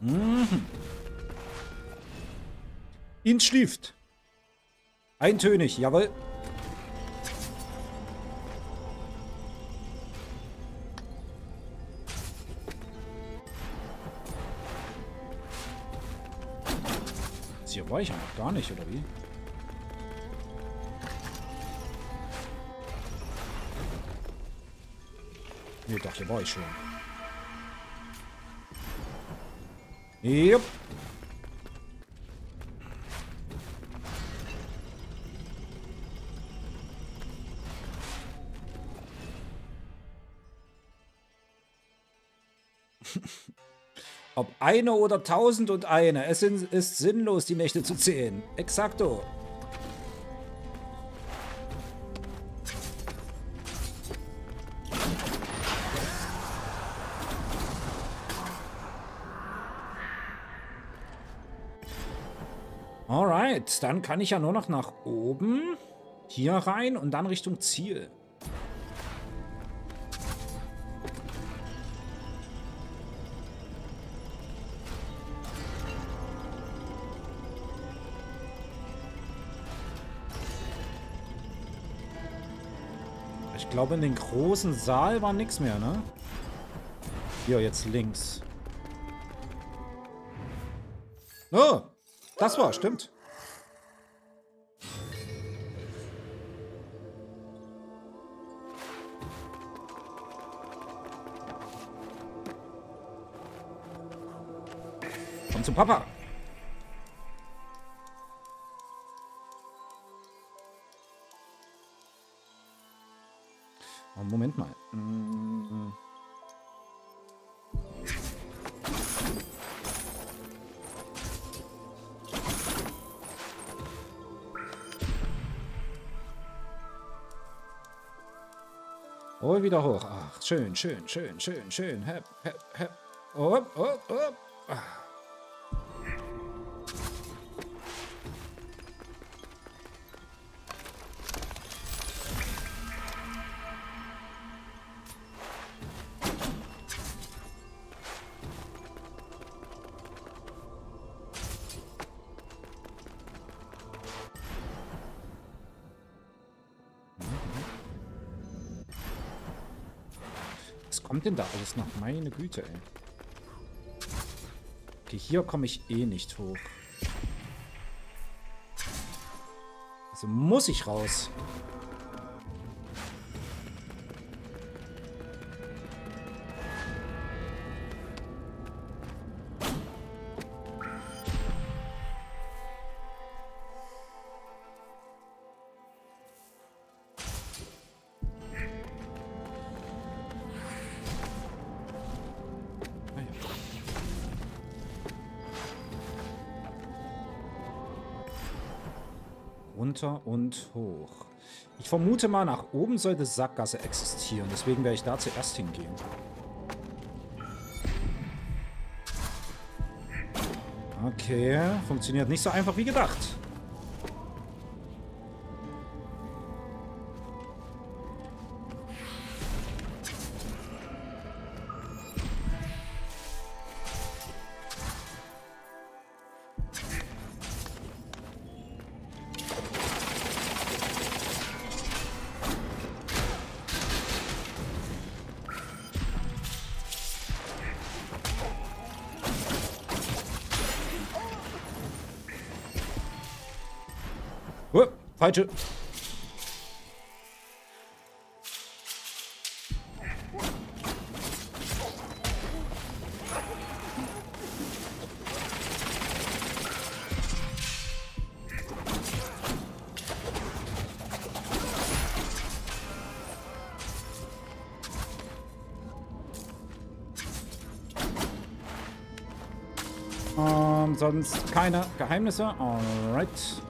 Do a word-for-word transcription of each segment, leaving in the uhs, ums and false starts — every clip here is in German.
Mhm. Ihn schläft. Eintönig, jawohl. Hier war ich ja noch gar nicht, oder wie? Nee, doch, hier war ich schon. Jupp. Ob eine oder tausend und eine, es ist sinnlos, die Nächte zu zählen. Exakto. Alright, dann kann ich ja nur noch nach oben, hier rein und dann Richtung Ziel. Ich glaube, in den großen Saal war nichts mehr, ne? Hier, jetzt links. Oh, das war, stimmt. Komm zu Papa. Oh, Moment mal. Mm. Oh, wieder hoch. Ach, schön, schön, schön, schön, schön. Hep, hep, hep. Hopp, hopp, hopp. Ah. Was kommt denn da alles noch? Meine Güte, ey. Okay, hier komme ich eh nicht hoch. Also muss ich raus. Runter und hoch. Ich vermute mal, nach oben sollte Sackgasse existieren. Deswegen werde ich da zuerst hingehen. Okay, funktioniert nicht so einfach wie gedacht. Oh, falsche. Ähm, sonst keine Geheimnisse. Alright.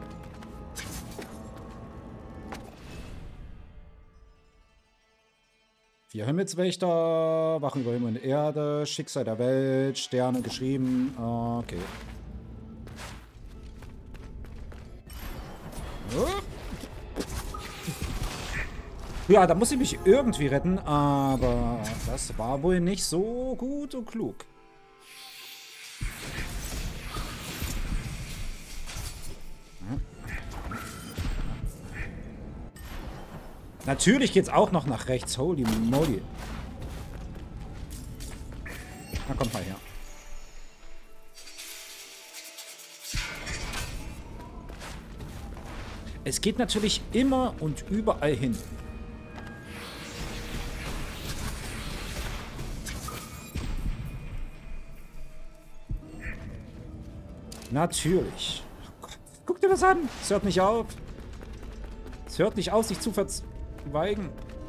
Vier Himmelswächter, Wachen über Himmel und Erde, Schicksal der Welt, Sterne geschrieben. Okay. Ja, da muss ich mich irgendwie retten, aber das war wohl nicht so gut und klug. Natürlich geht's auch noch nach rechts. Holy moly. Na, kommt mal her. Es geht natürlich immer und überall hin. Natürlich. Oh Gott. Guck dir das an. Es hört nicht auf. Es hört nicht auf, sich zu verzweigen.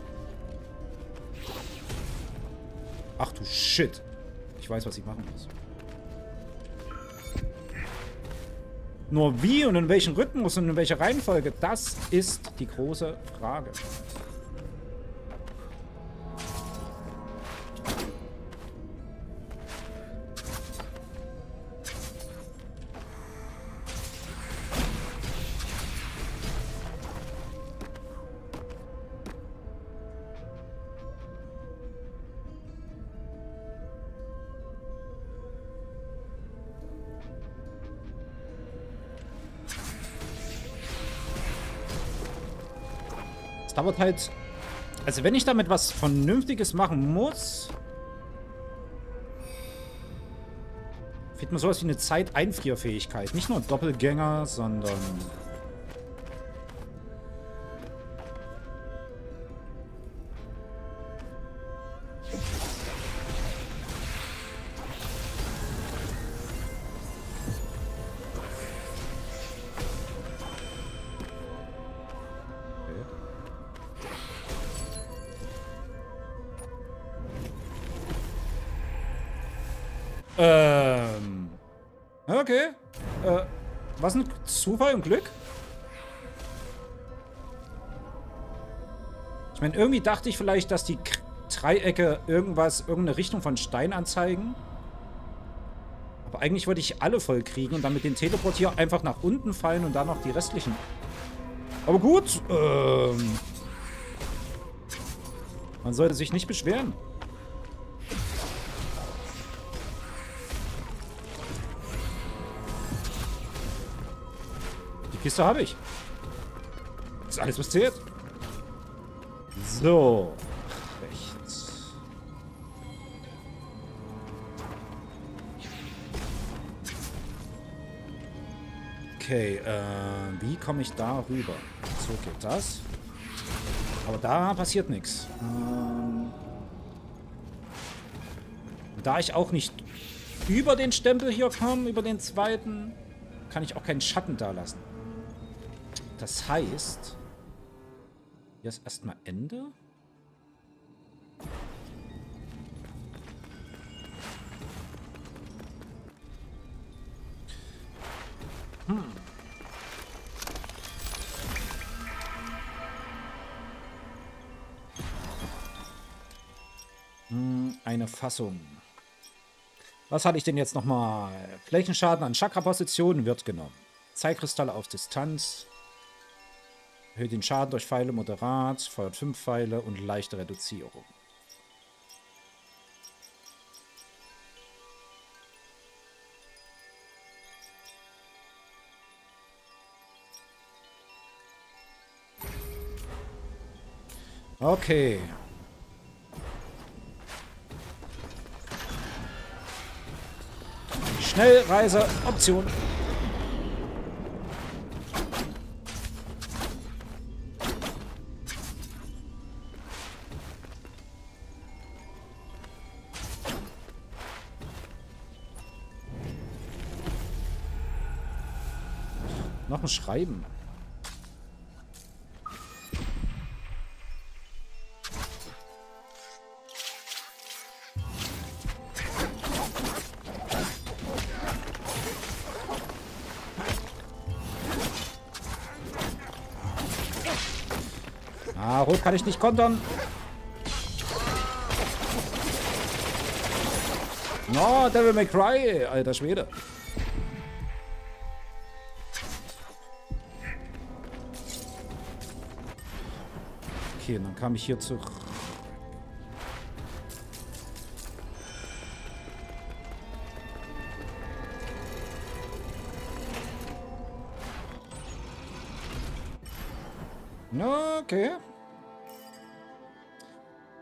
Ach du Shit. Ich weiß, was ich machen muss. Nur wie und in welchem Rhythmus und in welcher Reihenfolge, das ist die große Frage. Dauert halt... Also wenn ich damit was Vernünftiges machen muss... fehlt mir sowas wie eine Zeiteinfrierfähigkeit. Nicht nur Doppelgänger, sondern... Ähm. Okay. Äh, was ein Zufall und Glück? Ich meine, irgendwie dachte ich vielleicht, dass die K Dreiecke irgendwas, irgendeine Richtung von Stein anzeigen. Aber eigentlich wollte ich alle voll kriegen und dann mit dem Teleportier einfach nach unten fallen und dann noch die restlichen. Aber gut. Ähm. Man sollte sich nicht beschweren. Kiste habe ich. Das ist alles, was zählt. So. Rechts. Okay, äh, wie komme ich da rüber? So geht das. Aber da passiert nichts. Ähm, da ich auch nicht über den Stempel hier komme, über den zweiten, kann ich auch keinen Schatten da lassen. Das heißt, hier ist erstmal Ende. Hm. Hm, eine Fassung. Was hatte ich denn jetzt nochmal? Flächenschaden an Chakra-Positionen wird genommen. Zeitkristalle auf Distanz. Erhöht den Schaden durch Pfeile moderat, feuert fünf Pfeile und leichte Reduzierung. Okay. Schnellreise Option. Noch ein Schreiben. Ah, rot kann ich nicht kontern. No, Devil May Cry, alter Schwede. Okay, dann kam ich hier zurück. Okay.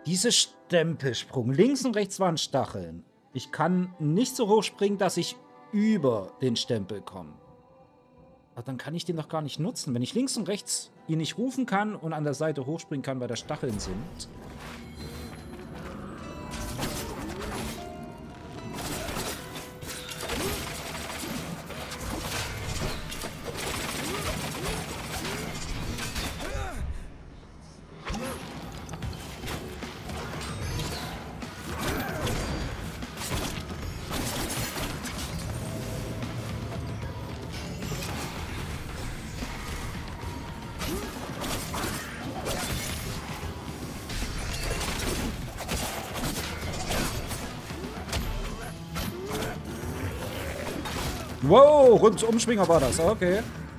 Diese Stempelsprung. Links und rechts waren Stacheln. Ich kann nicht so hoch springen, dass ich über den Stempel komme. Aber dann kann ich den doch gar nicht nutzen. Wenn ich links und rechts ihn nicht rufen kann und an der Seite hochspringen kann, weil da Stacheln sind. Wow, Rundumschwinger war das. Okay.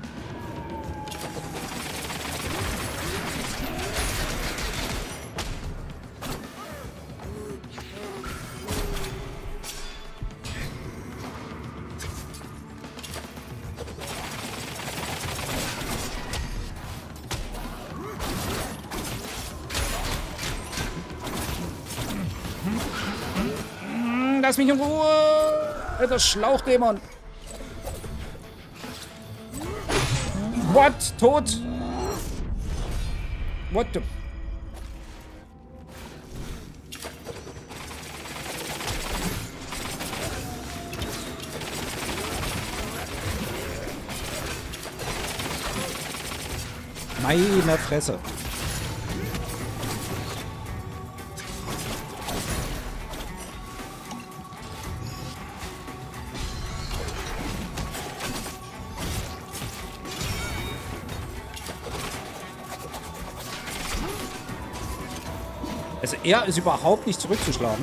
Lass mich in Ruhe! Alter Schlauchdämon! What? Tot? What the... Meine Fresse. Also er ist überhaupt nicht zurückzuschlagen.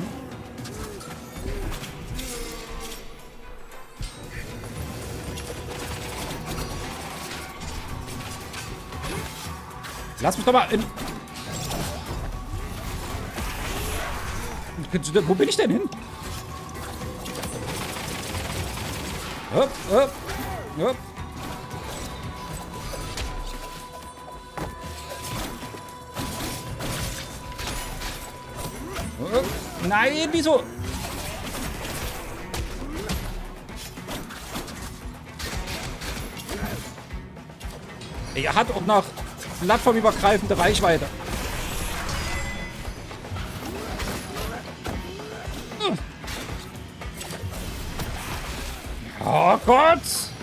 Lass mich doch mal in... Wo bin ich denn hin? Hopp, hopp, hopp. Nein, wieso? Er hat auch noch plattformübergreifende Reichweite. Hm. Oh Gott!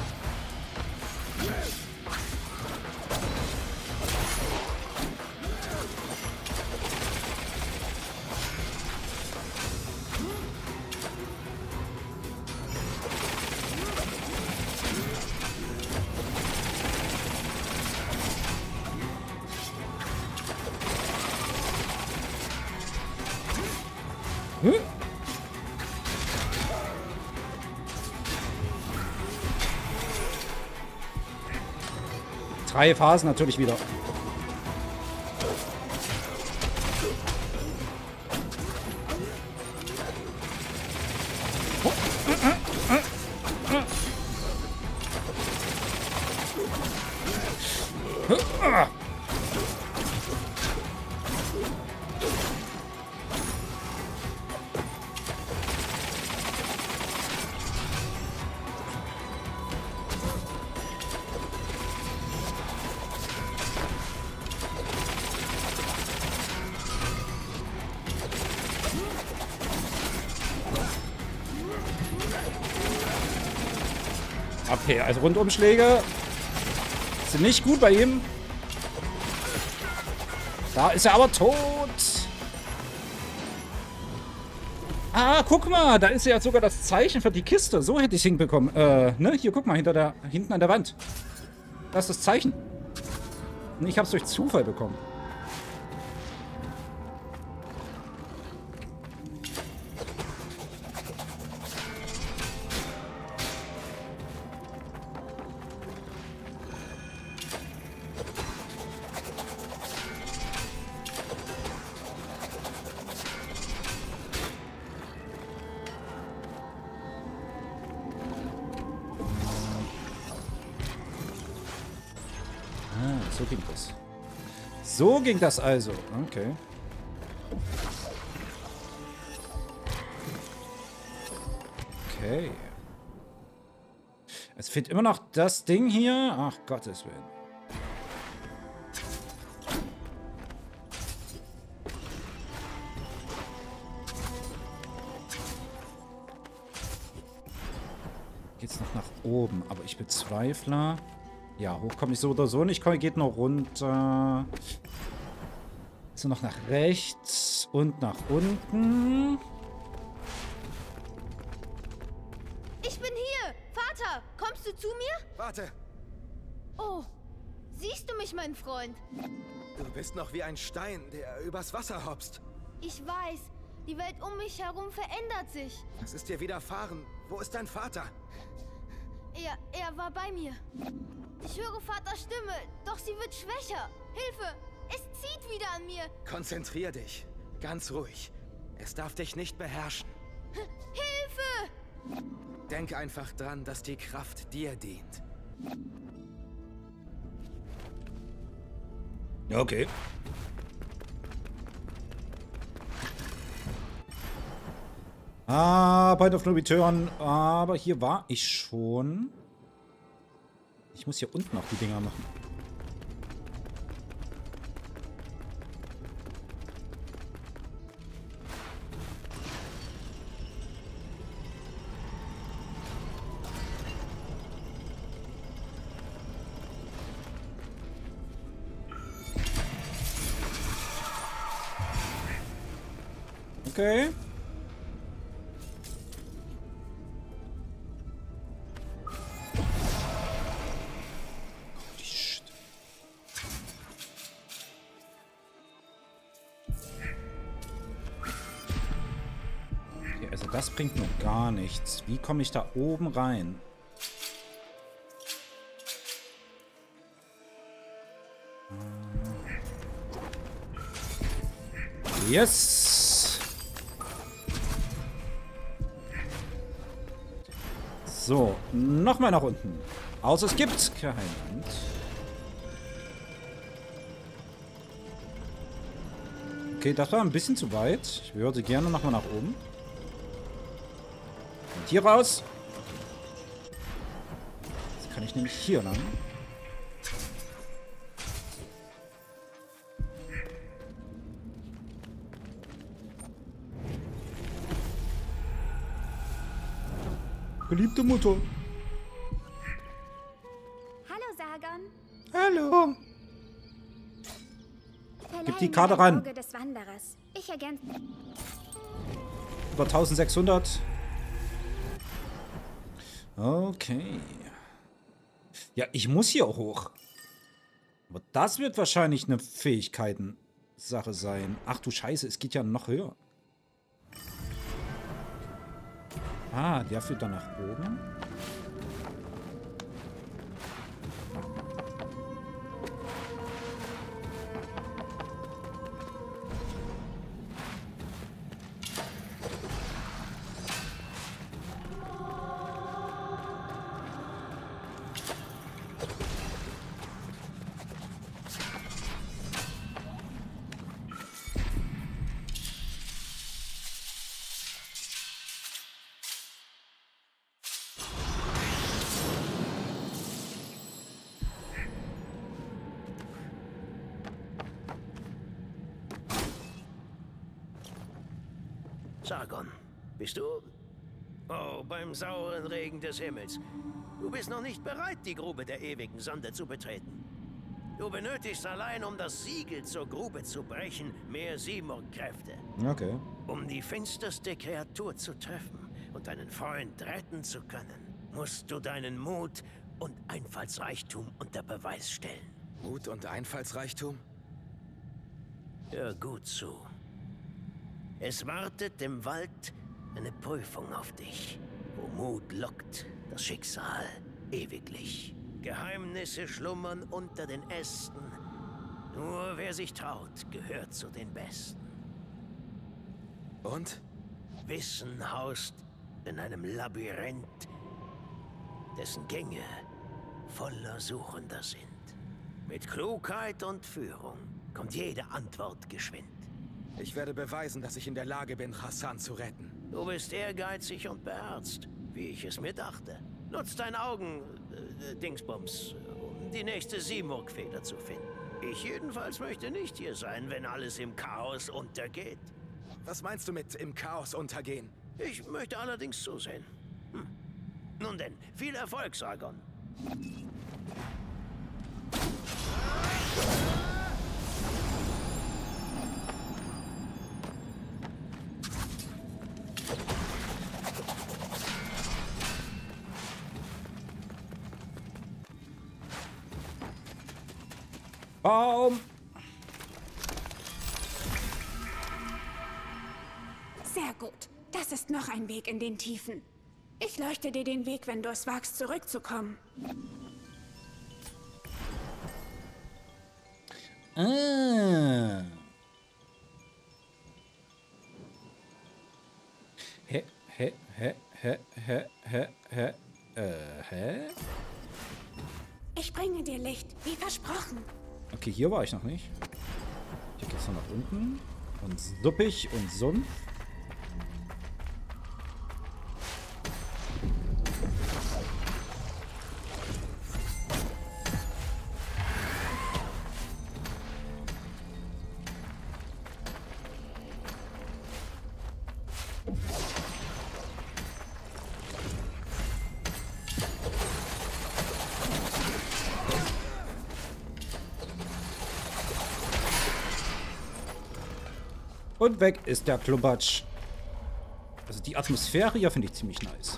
Hm? Drei Phasen natürlich wieder. Okay, also Rundumschläge sind nicht gut bei ihm. Da ist er aber tot. Ah, guck mal, da ist ja sogar das Zeichen für die Kiste. So hätte ich es hinbekommen. Äh, ne? Hier, guck mal, hinter der, hinten an der Wand. Das ist das Zeichen. Und ich habe es durch Zufall bekommen. So ging das. So ging das also. Okay. Okay. Es fehlt immer noch das Ding hier. Ach, Gottes Willen. Geht's noch nach oben, aber ich bezweifle. Ja, hoch komme ich so oder so nicht. Komm, geht noch runter. So, noch nach rechts und nach unten. Ich bin hier! Vater, kommst du zu mir? Warte! Oh, siehst du mich, mein Freund? Du bist noch wie ein Stein, der übers Wasser hopst. Ich weiß, die Welt um mich herum verändert sich. Was ist dir widerfahren? Wo ist dein Vater? Er, er war bei mir. Ich höre Vaters Stimme, doch sie wird schwächer. Hilfe! Es zieht wieder an mir. Konzentrier dich. Ganz ruhig. Es darf dich nicht beherrschen. Hilfe! Denk einfach dran, dass die Kraft dir dient. Ja, okay. Ah, Point of No Return. Aber hier war ich schon. Ich muss hier unten auch die Dinger machen. Okay. Holy shit. Okay, also das bringt mir gar nichts. Wie komme ich da oben rein? Yes! So, nochmal nach unten. Außer es gibt kein Land. Okay, das war ein bisschen zu weit. Ich würde gerne nochmal nach oben. Und hier raus. Jetzt kann ich nämlich hier lang. Geliebte Mutter. Hallo, Sargon. Hallo. Verleih Gib die mir Karte ein ran. Auge des Wanderers. Ich ergänze. Über eintausendsechshundert. Okay. Ja, ich muss hier auch hoch. Aber das wird wahrscheinlich eine Fähigkeiten-Sache sein. Ach du Scheiße, es geht ja noch höher. Ah, der führt dann nach oben. Sargon, bist du? Oh, beim sauren Regen des Himmels. Du bist noch nicht bereit, die Grube der ewigen Sonde zu betreten. Du benötigst allein, um das Siegel zur Grube zu brechen, mehr Simurgh-Kräfte. Okay. Um die finsterste Kreatur zu treffen und deinen Freund retten zu können, musst du deinen Mut und Einfallsreichtum unter Beweis stellen. Mut und Einfallsreichtum? Hör gut zu. Es wartet im Wald eine Prüfung auf dich, wo Mut lockt, das Schicksal ewiglich. Geheimnisse schlummern unter den Ästen. Nur wer sich traut, gehört zu den Besten. Und? Wissen haust in einem Labyrinth, dessen Gänge voller Suchender sind. Mit Klugheit und Führung kommt jede Antwort geschwind. Ich werde beweisen, dass ich in der Lage bin, Hassan zu retten. Du bist ehrgeizig und beherzt, wie ich es mir dachte. Nutz dein Augen, äh, Dingsbums, um die nächste Simurgh-Feder zu finden. Ich jedenfalls möchte nicht hier sein, wenn alles im Chaos untergeht. Was meinst du mit im Chaos untergehen? Ich möchte allerdings zusehen. Hm. Nun denn, viel Erfolg, Sargon. Baum! Sehr gut. Das ist noch ein Weg in den Tiefen. Ich leuchte dir den Weg, wenn du es wagst, zurückzukommen. Ah. Hä, hä, hä, hä, hä, hä, hä, äh, hä? Ich bringe dir Licht, wie versprochen. Okay, hier war ich noch nicht. Hier geht's noch nach unten. Und suppig und Sumpf. Und weg ist der Klubatsch. Also die Atmosphäre hier finde ich ziemlich nice.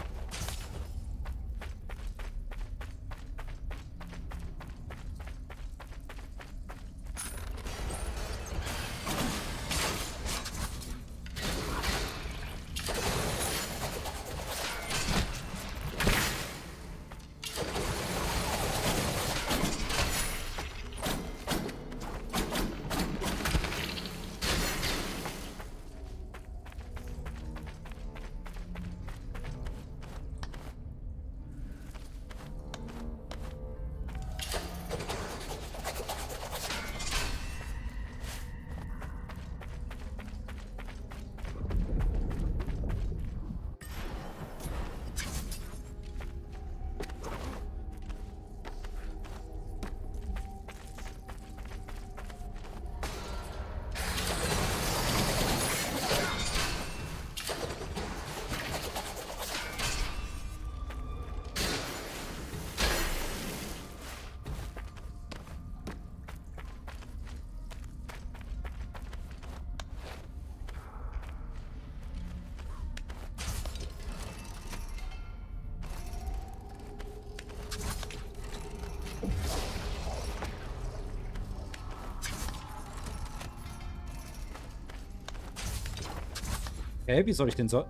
Hä, wie soll ich denn so...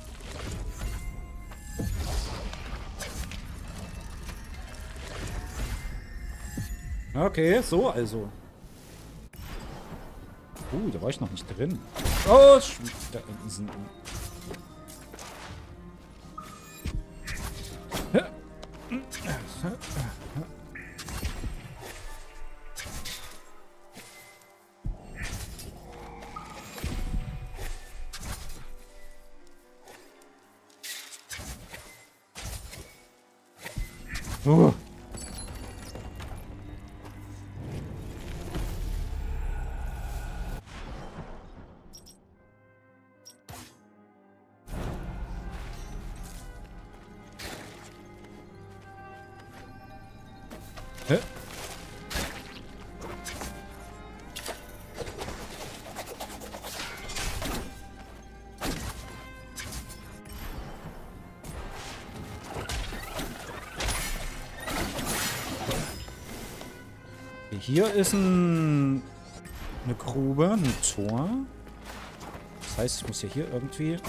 Okay, so also. Uh, da war ich noch nicht drin. Oh, da sind... Oh. Hä? Hier ist ein, eine Grube, ein Tor. Das heißt, ich muss ja hier irgendwie...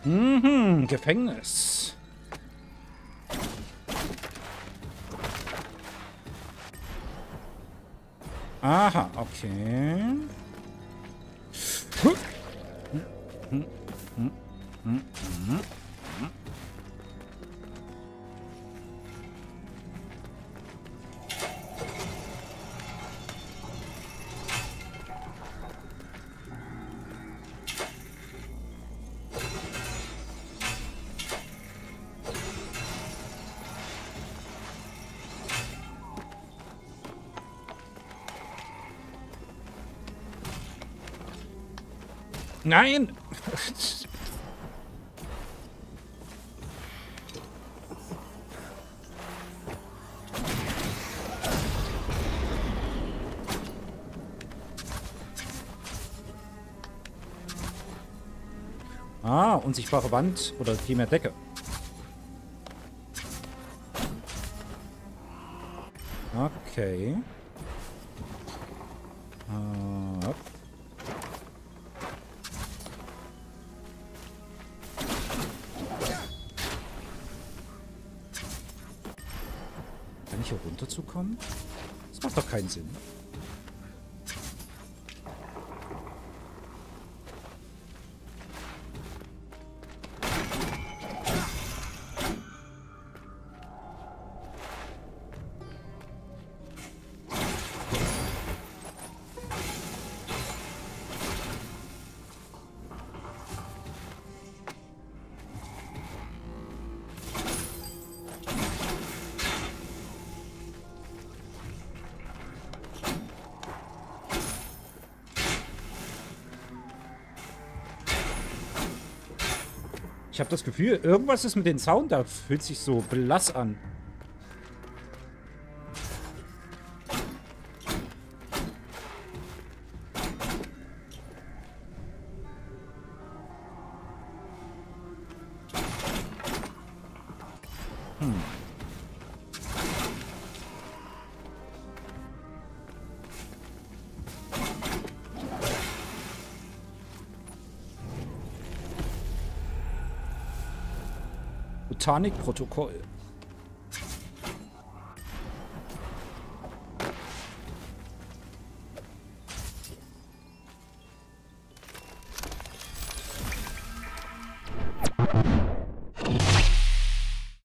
Mhm, Gefängnis. Aha, okay. Huh. Hm, hm, hm, hm, hm. Nein! Ah, unsichtbare Wand oder vielmehr Decke. Okay. Uh, up. Kann ich hier runterzukommen? Das macht doch keinen Sinn. Ich habe das Gefühl, irgendwas ist mit dem Sound, da fühlt sich so blass an. Hm. Botanikprotokoll.